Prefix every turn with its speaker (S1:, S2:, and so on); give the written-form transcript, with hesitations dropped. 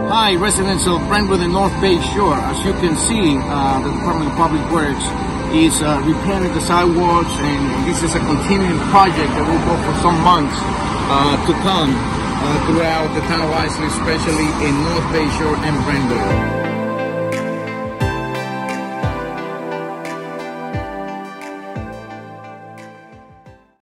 S1: Hi, residents of Brentwood and North Bay Shore. As you can see, the Department of Public Works is repairing the sidewalks, and this is a continuing project that will go for some months to come throughout the town of Islay, especially in North Bay Shore and Brentwood.